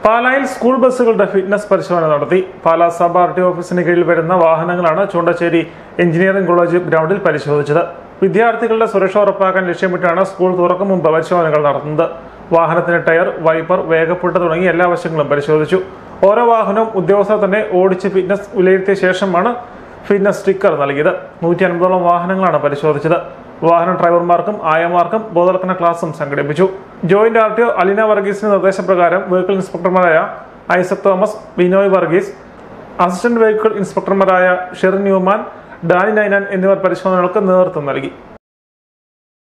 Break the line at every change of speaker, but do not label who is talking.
പാലായിൽ സ്കൂൾ ബസ്സുകളുടെ ഫിറ്റ്നസ് പരിശോധന നടത്തി. പാലാ സബ് ആർടി ഓഫീസിന് കീഴിൽ വരുന്ന വാഹനങ്ങളാണ് ചൂണ്ടച്ചേരി എഞ്ചിനീയറിംഗ് കോളേജ് ഗ്രൗണ്ടിൽ പരിശോധിച്ചത്. വിദ്യാർത്ഥികളുടെ സുരക്ഷ ഉറപ്പാക്കാൻ ലക്ഷ്യമിട്ടാണ് സ്കൂൾ തുറക്കും മുമ്പ് പരിശോധനകൾ നടത്തുന്നത്. വാഹനത്തിന് ടയർ, വൈപ്പർ, വേഗപ്പുട്ട് തുടങ്ങിയ എല്ലാ വശങ്ങളും പരിശോധിച്ചു. ഓരോ വാഹനവും ഉദ്യോഗസ്ഥർ തന്നെ ഓടിച്ച് ഫിറ്റ്നസ് വിലയിരുത്തിയ ശേഷമാണ് ഫിറ്റ്നസ് സ്റ്റിക്കർ നൽകിയത്. 150ഓളം വാഹനങ്ങളാണ് പരിശോധിച്ചത്. വാഹന ഡ്രൈവർമാർക്കും ആയമാർക്കും ബോധവൽക്കരണ ക്ലാസും സംഘടിപ്പിച്ചു. ജോയിന്റ് ആർടിഒ അലീന വർഗീസിന്റെ നിർദ്ദേശപ്രകാരം വെഹിക്കിൾ ഇൻസ്പെക്ടർമാരായ ഐസക് തോമസ്, ബിനോയ് വർഗീസ്, അസിസ്റ്റന്റ് വെഹിക്കിൾ ഇൻസ്പെക്ടർമാരായ ഷെറിൻ ന്യൂമാൻ, ഡാനി നൈനാൻ എന്നിവർ പരിശോധനകൾക്ക് നേതൃത്വം നൽകി.